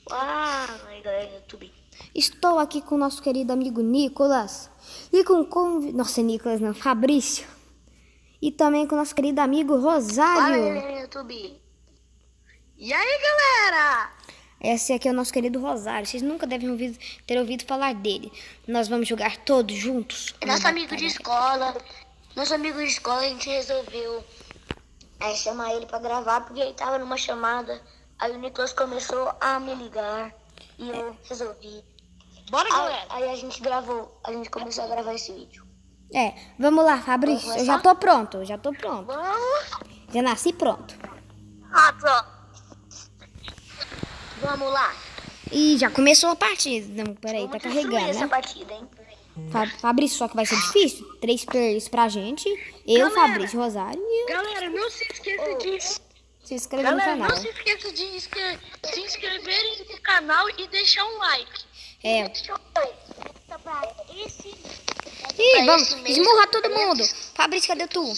Aí galera do YouTube. Estou aqui com o nosso querido amigo Nicolas. E com nossa, Nicolas não, Fabrício. E também com o nosso querido amigo Rosário. Galera do YouTube. E aí, galera? Esse aqui é o nosso querido Rosário. Vocês nunca devem ter ouvido falar dele. Nós vamos jogar todos juntos. É nosso amigo de escola. Nosso amigo de escola, a gente resolveu chamar ele pra gravar, porque ele tava numa chamada. Aí o Nicolas começou a me ligar e eu resolvi. Bora, galera! Aí a gente começou a gravar esse vídeo. Vamos lá, Fabrício. Eu já tô pronto, Vamos! Já nasci pronto. Pronto. Vamos lá. E já começou a partida. Não, peraí, Vamos tá destruir carregando, essa né? partida, hein? Fabrício, só que vai ser difícil. 3 players pra gente. Eu, Galera. Fabrício, Rosário e eu. Galera, não se esqueça de... Se inscreve no Galera, canal. não se esqueça de se inscreverem no canal e deixar um like. Ih, vamos. Esmurra todo mundo. Fabrício, cadê tu?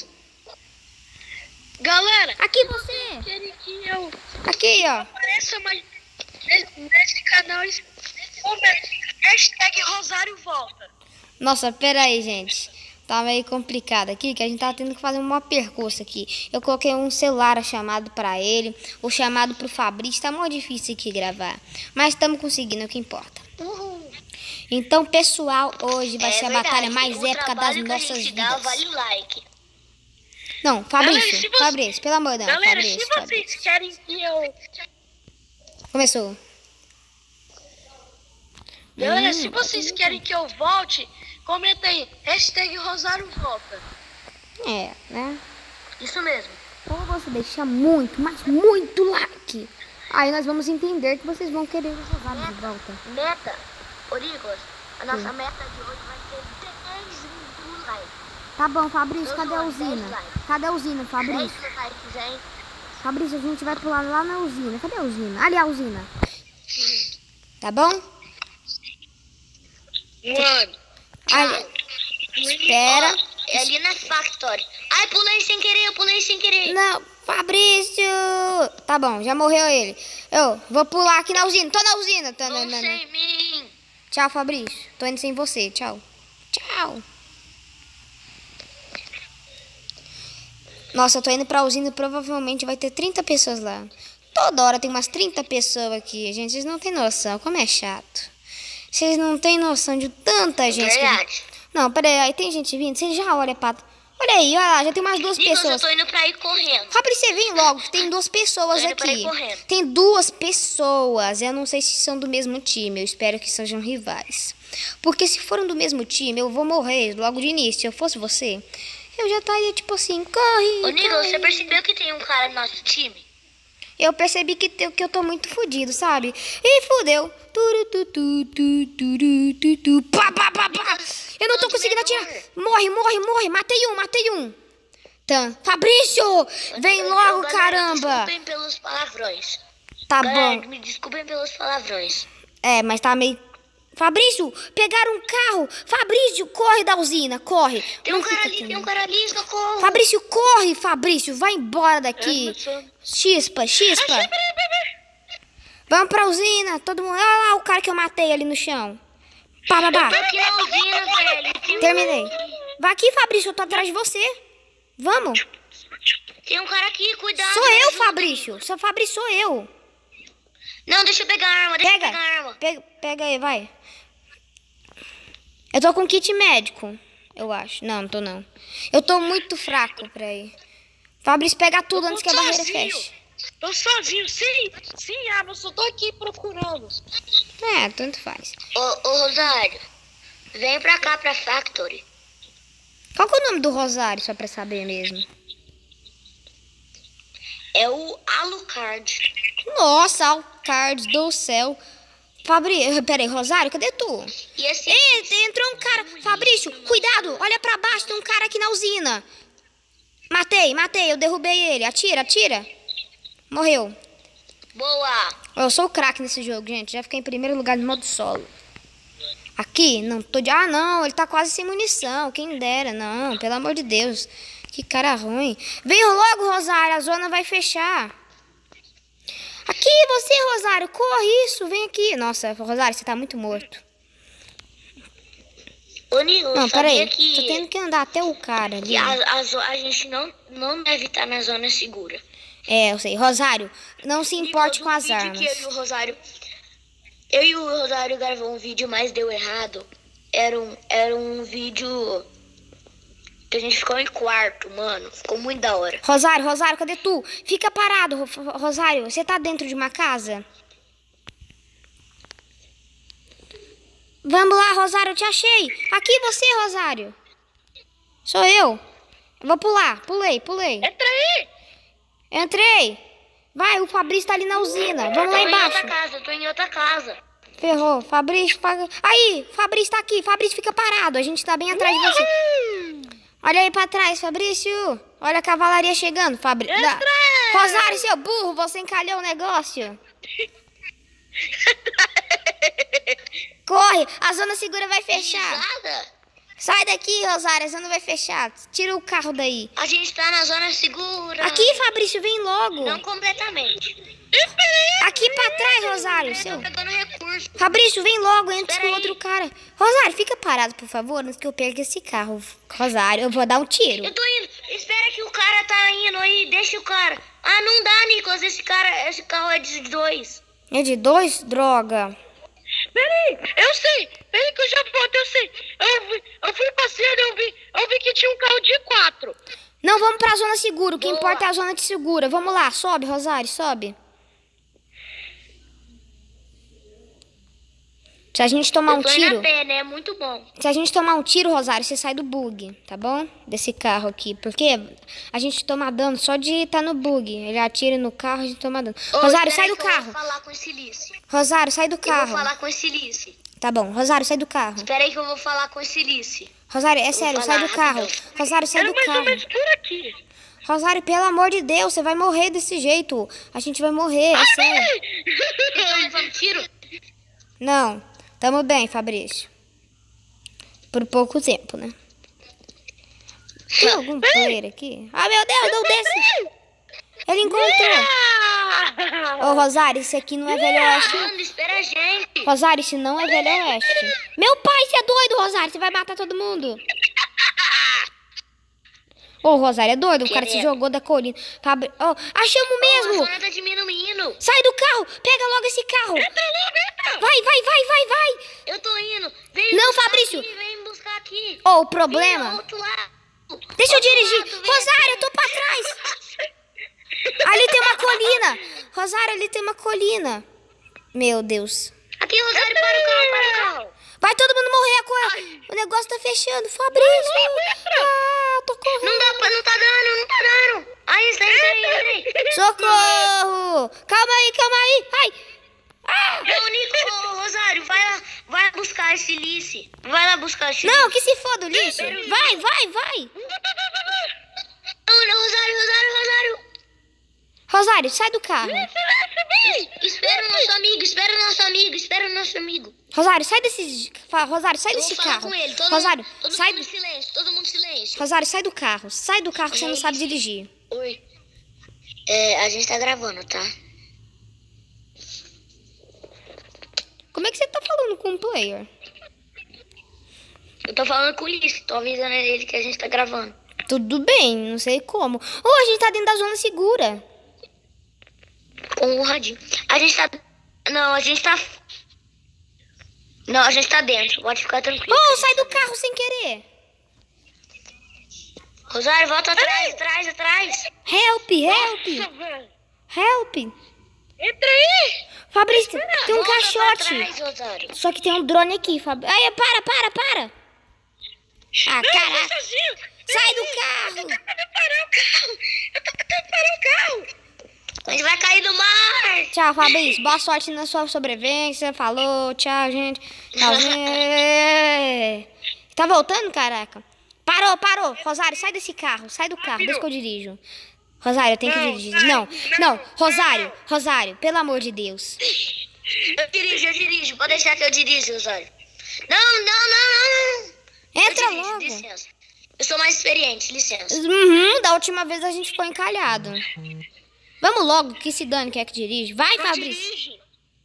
Galera, Aqui você. querem que eu Aqui, ó. apareça mais nesse canal, comente. Hashtag Rosário volta. Nossa, pera aí, gente. Tá meio complicado aqui, que a gente tá tendo que fazer um maior percurso aqui. Eu coloquei um celular chamado pra ele, o chamado pro Fabrício. Tá muito difícil aqui gravar. Mas estamos conseguindo, é o que importa. Então, pessoal, hoje vai ser a batalha mais épica das nossas vidas. Vale o like. Não, Fabrício, Galera, se você- Fabrício, pelo amor de Deus, Galera, Fabrício, se vocês Fabrício. querem que eu... Começou. Galera, se vocês querem que eu volte, comenta aí. Hashtag Rosário volta. Né? Isso mesmo. Então você deixa muito, mas muito like. Aí nós vamos entender que vocês vão querer jogar de volta. Meta. Ô, Nicolas, a nossa meta de hoje vai ser 10 mil likes. Tá bom, Fabrício, cadê a 10 usina? likes. Cadê a usina, 10 Fabrício? mil likes, hein? Fabrício, a gente vai pular lá na usina. Cadê a usina? Ali a usina. Tá bom? Mano. Ali. Espera. Ó, é ali na Factory. Ai, eu pulei sem querer. Não, Fabrício. Tá bom, já morreu ele. Eu vou pular aqui na usina. Tô na usina. Vão sem mim. Tchau, Fabrício. Tô indo sem você. Tchau. Tchau. Nossa, eu tô indo pra usina e provavelmente vai ter 30 pessoas lá. Toda hora tem umas 30 pessoas aqui. Gente, vocês não têm noção como é chato. Vocês não têm noção de tanta gente. Verdade. Não, peraí, aí tem gente vindo. Vocês já olham pra... Olha aí, olha lá, já tem umas 2 Nicolas, pessoas. eu tô indo pra ir correndo. Fabrício, você vem logo, que tem 2 pessoas Tô indo pra ir aqui. correndo. Tem 2 pessoas. Eu não sei se são do mesmo time. Eu espero que sejam rivais. Porque se foram do mesmo time, eu vou morrer logo de início. Se eu fosse você, eu já estaria tipo assim, corre. Ô, Nicolas, corre. você percebeu que tem um cara no nosso time? Eu percebi que eu tô muito fudido, sabe? E fudeu. Pá, pá, pá, pá. Eu não tô conseguindo atirar. Morre. Matei um. Tá. Fabrício, vem logo, Galera, caramba. Desculpem pelos palavrões. Tá Galera, bom. me desculpem pelos palavrões. Mas tá meio... Fabrício, pegaram um carro. Fabrício, corre da usina, corre. Tem um cara ali, socorro. Fabrício, corre, Fabrício. Vai embora daqui. Eu não Chispa. Vamos pra usina, todo mundo. Olha lá o cara que eu matei ali no chão. Pá. Tô aqui na usina, velho. Terminei. Vai aqui, Fabrício, eu tô atrás de você. Vamos. Tem um cara aqui, cuidado. Sou me eu, ajuda. Fabrício. Fabrício, sou eu. Não, deixa eu pegar a arma, Pega aí, vai. Eu tô com kit médico, eu acho. Não tô não. Eu tô muito fraco pra ir. Fabrício, pega tudo antes que a barreira feche. Tô sozinho, sem arma, eu só tô aqui procurando. Tanto faz. Ô, Rosário, vem pra cá, pra Factory. Qual que é o nome do Rosário, só pra saber mesmo? É o Alucard. Nossa, Alcards do céu. Fabrício, peraí, Rosário, cadê tu? E esse... Eita, entrou um cara. Fabrício, cuidado, olha pra baixo, tem um cara aqui na usina. Matei, eu derrubei ele. Atira. Morreu. Boa. Eu sou o craque nesse jogo, gente. Já fiquei em primeiro lugar no modo solo. Aqui, não tô de... não, ele tá quase sem munição. Quem dera, não, pelo amor de Deus. Que cara ruim. Vem logo, Rosário, a zona vai fechar. Aqui, você, Rosário, corre isso, vem aqui. Nossa, Rosário, você tá muito morto. Ô, Nilo, Não, sabia peraí, que, tô tendo que andar até o cara ali. que a gente não deve estar na zona segura. É, eu sei. Rosário, não se importe Nilo, com do as vídeo armas. que eu e o Rosário gravou um vídeo, mas deu errado. Era um vídeo que a gente ficou em quarto, mano. Ficou muito da hora. Rosário, cadê tu? Fica parado, Rosário. Você tá dentro de uma casa? Vamos lá, Rosário, eu te achei. Aqui você, Rosário. Sou eu. Vou pular. Pulei. Entra aí! Entrei. Vai, o Fabrício tá ali na usina. Vamos lá embaixo. Eu tô em outra casa. Ferrou. Fabrício. Aí, Fabrício tá aqui. Fabrício, fica parado. A gente tá bem atrás de você. Olha aí pra trás, Fabrício. Olha a cavalaria chegando, Fabrício. Rosário, seu burro, você encalhou o negócio. Corre, a zona segura vai fechar. Nada. Sai daqui, Rosário, a zona vai fechar. Tira o carro daí. A gente tá na zona segura. Aqui, Fabrício, vem logo. Não completamente. Aqui pra trás, Rosário. Eu Seu... tô pegando recurso. Fabrício, vem logo antes Espera que o aí. outro cara. Rosário, fica parado, por favor, antes que eu pegue esse carro. Rosário, eu vou dar um tiro. Eu tô indo. Espera que o cara tá indo aí. Deixa o cara. Ah, não dá, Nicolas. Esse carro é de 2. É de 2? Droga. Peraí, eu sei. Peraí que eu já volto, eu sei. Eu fui passeando, eu vi que tinha um carro de 4. Não, vamos pra zona segura. O que Boa. importa é a zona de segura. Vamos lá, sobe, Rosário, sobe. Se a gente tomar um Eu tô indo tiro... a pé, né? É muito bom. Se a gente tomar um tiro, Rosário, você sai do bug, tá bom? Desse carro aqui. Porque a gente toma dano só de estar no bug. Ele atira no carro, a gente toma dano. Ô, Rosário, espera sai aí do que eu carro. vou falar com esse Lice. Rosário, sai do Eu vou carro. falar com esse Lice. Tá bom, Rosário, sai do carro. Espera aí que eu vou falar com esse Lice. Rosário, é sério, sai falar do carro. rapidão. Rosário, sai Era do mais ou carro. menos por aqui. Rosário, pelo amor de Deus, você vai morrer desse jeito. A gente vai morrer, é sério. Vocês estão levando tiro? Não, tamo bem, Fabrício. Por pouco tempo, né? Tem algum player aqui? Ah, meu Deus, não desce. Ele encontrou. Ô, Rosário, esse aqui não é Velho Oeste. Mano, espera a gente. Rosário, isso não é Velho Oeste. Meu pai, você é doido, Rosário. Você vai matar todo mundo. Ô, Rosário, é doido. O cara se jogou da colina. Oh, achamos A mesmo. zona tá diminuindo. Sai do carro. Pega logo esse carro. Vai. Eu tô indo. Vem Não, buscar Fabrício. aqui, vem buscar aqui. Ô, o Vem do problema... outro lado. Deixa eu Outro dirigir. lado, vem Rosário, eu aqui. tô pra trás. Ali tem uma colina. Rosário, ali tem uma colina. Meu Deus. Aqui, Rosário, para o carro. Vai todo mundo morrer. O negócio tá fechando. Fabrício. Ah, tô correndo. Não tá dando. Aí, sai. Socorro. Calma aí. Ai. Ah. Ô, Nico, ô, Rosário, vai buscar esse Lice. Vai lá buscar esse Não, que se foda o lixo. Vai. Não, Rosário. Rosário, sai do carro. Espera o nosso amigo. Rosário, sai desse... Rosário, sai Eu desse vou falar carro. com ele. Rosário, sai... Todo mundo em silêncio. Rosário, sai do carro. Sai do carro que você não sabe dirigir. Oi. A gente tá gravando, tá? Como é que você tá falando com o player? Eu tô falando com o Lice, tô avisando ele que a gente tá gravando. Tudo bem, não sei como. A gente tá dentro da zona segura. Com o radinho. A gente tá... Não, a gente tá dentro. Pode ficar tranquilo. Sai do carro sem querer. Rosário, volta atrás. Help. Nossa, velho. Help. Entra aí. Fabrício, tem um Volta pra caixote. trás, Rosário. Só que tem um drone aqui, Fabrício. Ai, para. Ah, caraca. Sozinho. Sai do carro. Eu tô tentando parar o carro. A gente vai cair no mar. Tchau, Fabrício. Boa sorte na sua sobrevivência. Falou, tchau, gente. Tchauzinho. Tá voltando, caraca? Parou. Rosário, sai desse carro. Sai do carro, deixa que eu dirijo. Rosário, eu tenho que dirigir. Não. Rosário, pelo amor de Deus. Eu dirijo. Pode deixar que eu dirijo, Rosário. Não. Entra Eu dirijo, logo. licença. Eu sou mais experiente, licença. Da última vez a gente ficou encalhado. Vamos logo, que se dane quem é que dirige. Vai, Não Fabrício. dirige.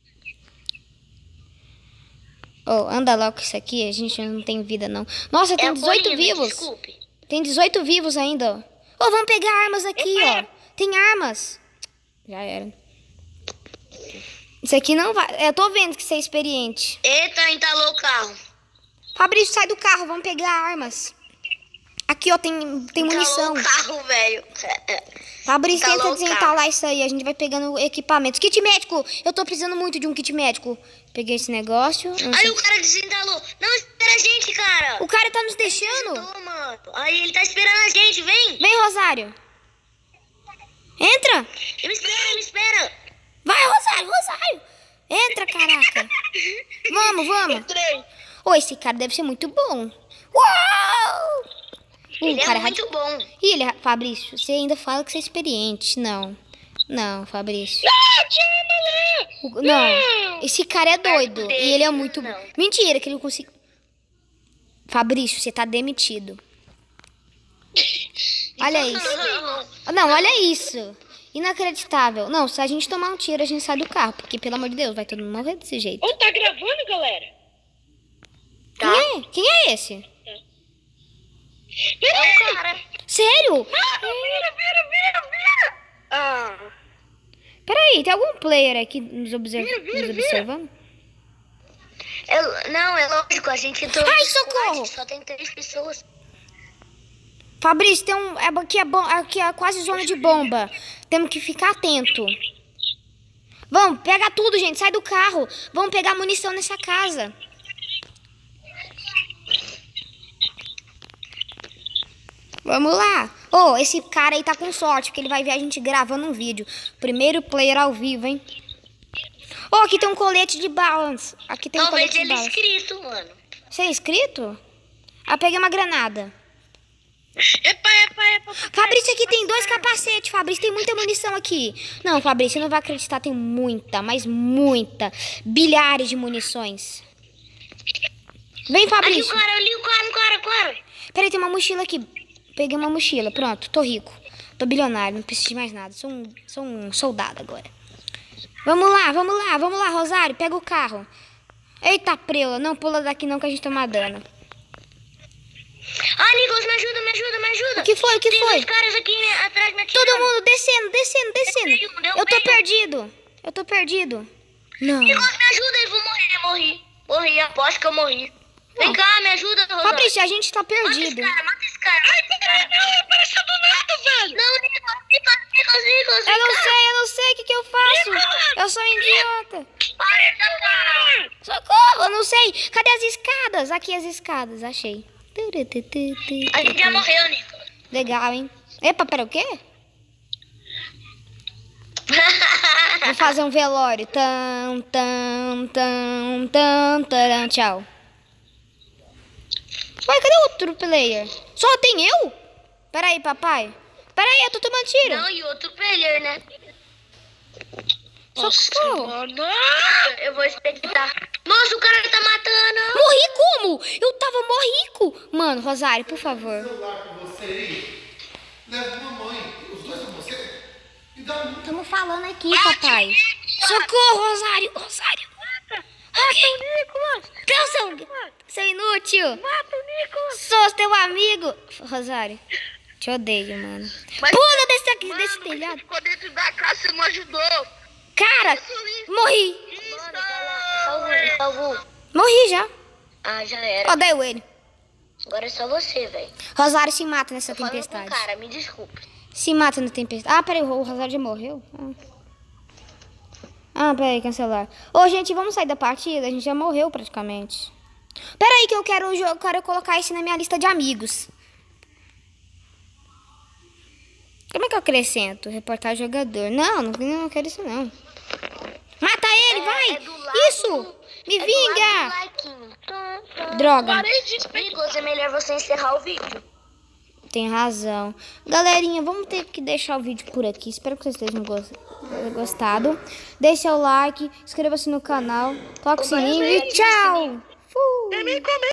Oh, anda logo com isso aqui, a gente não tem vida, não. Nossa, tem É a 18 Polina, vivos. desculpe. Tem 18 vivos ainda, ó. Ô, vamos pegar armas aqui, ó. Tem armas. Já era. Isso aqui não vai... Eu tô vendo que você é experiente. Eita, entalou o carro. Fabrício, sai do carro, vamos pegar armas. Aqui, ó, tem munição. Entalou o carro, velho. Fabrício, tenta Entalou o desentallar isso aí, a gente vai pegando equipamentos. Kit médico, eu tô precisando muito de um kit médico. Peguei esse negócio. não Aí sei- o cara desentalou. Não, espera a gente, cara. O cara tá nos deixando. Desentalou, mano. Aí ele tá esperando a gente, vem. Vem, Rosário. Entra. Me espera, me espera. Vai, Rosário. Entra, caraca. Vamos. Entrei. Ô, esse cara deve ser muito bom. Uau! Ele cara é muito bom. Ih, ele é... Fabrício, você ainda fala que você é experiente. Não, Fabrício. Ah, tinha mulher. Não, esse cara é doido. dele, E ele é muito... não. Mentira, que ele conseguiu... Fabrício, você tá demitido. Olha isso. Não, olha isso. Inacreditável. Não, se a gente tomar um tiro, a gente sai do carro. Porque, pelo amor de Deus, vai todo mundo morrer desse jeito. Ô, tá gravando, galera? Quem é esse? Pera É aí. o cara. Sério? Vira. Ah, Peraí, tem algum player aqui nos observando? Não, é lógico, a gente entrou. Ai, no squad, socorro! Só tem 3 pessoas. Fabrício, tem um... Aqui é quase zona de bomba. Temos que ficar atento. Vamos, pega tudo, gente. Sai do carro. Vamos pegar munição nessa casa. Vamos lá. Ô, esse cara aí tá com sorte, porque ele vai ver a gente gravando um vídeo. Primeiro player ao vivo, hein? Ô, aqui tem um colete de balas. Aqui tem um Talvez colete de ele balas. inscrito, mano. Você é inscrito? Ah, peguei uma granada. epa. Fabrício, aqui tem 2 capacetes. Fabrício, tem muita munição aqui. Não, Fabrício, você não vai acreditar. Tem muita, mas muita. Bilhares de munições. Vem, Ali o Fabrício. cara, ali o cara. Peraí, tem uma mochila aqui. Peguei uma mochila. Pronto, tô rico. Tô bilionário, não preciso de mais nada. Sou um soldado agora. Vamos lá, Rosário. Pega o carro. Eita, preula. Não pula daqui não que a gente toma dano. Ah, Nicolas, me ajuda. O que foi? Tem 2 caras aqui atrás me atirando. Todo mundo descendo. Deu Eu tô perdido. Não. Nicolas, me ajuda, eu vou morrer. Morri, aposto que eu morri. Vem cá, me ajuda, Rosário. Fabrício, a gente tá Mata esse perdido. cara. Ai, peraí, não, apareceu do nada, velho. Não, Nicolas, Eu não sei o que eu faço. Eu sou um idiota. Para. Socorro, eu não sei. Cadê as escadas? Aqui as escadas, achei. A gente já morreu, Nicolas. Legal, hein? Epa, pera, o quê? Vou fazer um velório. Tchau. Ué, cadê o outro player? Só tem eu? Peraí, papai. Peraí, eu tô tomando tiro. Não, e outro player, né? Socorro. Mano. Eu vou experimentar. Nossa, o cara tá matando. Morri como? Eu tava morrico. Mano, Rosário, por favor. celular com você aí, leva mamãe, os 2 com você, e dá um. Estamos falando aqui, papai. Socorro, Rosário. Nicolas. Não, seu inútil. Mata o Nicolas. Sou teu amigo. Rosário, te odeio, mano. Mas- Pula desse telhado. Ficou dentro da casa, você não ajudou. Cara, morri. Salvou. Morri já. Ah, já era. Odeio ele. Agora é só você, velho. Rosário se mata nessa Falando com o tempestade. cara, me desculpe. Se mata na tempestade. Ah, peraí, o Rosário já morreu? Peraí, cancelar. Ô, gente, vamos sair da partida? A gente já morreu praticamente. Peraí que eu quero colocar isso na minha lista de amigos. Como é que eu acrescento? Reportar jogador. Não quero isso não. Mata ele, vai! É do lado Isso! Me É do vinga! lado do like. Droga. Parei de esperar. Nicolas, é melhor você encerrar o vídeo. Tem razão. Galerinha, vamos ter que deixar o vídeo por aqui. Espero que vocês tenham gostado. Deixa o like, inscreva-se no canal, toca o sininho e tchau! Fui!